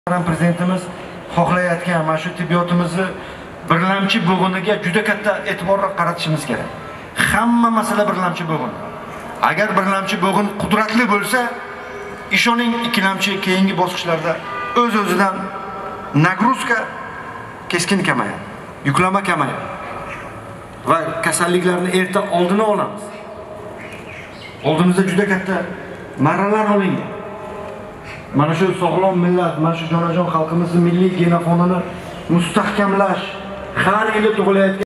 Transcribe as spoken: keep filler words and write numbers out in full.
Prezidentimiz xohlayotgan mana shu tibbiyotimizni birlamchi bo'g'iniga juda katta e'tibor qaratishimiz kerak. Hamma masala birlamchi bo'g'in. Agar birlamchi bo'g'in qudratli bo'lsa, ishoning ikkilamchi keyingi bosqichlarda o'z-o'zidan nagruzka keskin kamayadi, yuklama kamayadi va kasalliklarni erta oldini olamiz. Oldimizda juda katta marralar olingan. Mana shu sog'lom millat, mana shu jonajon xalqimizning milliy genofonini mustahkamlash, har yili tug'ilayotgan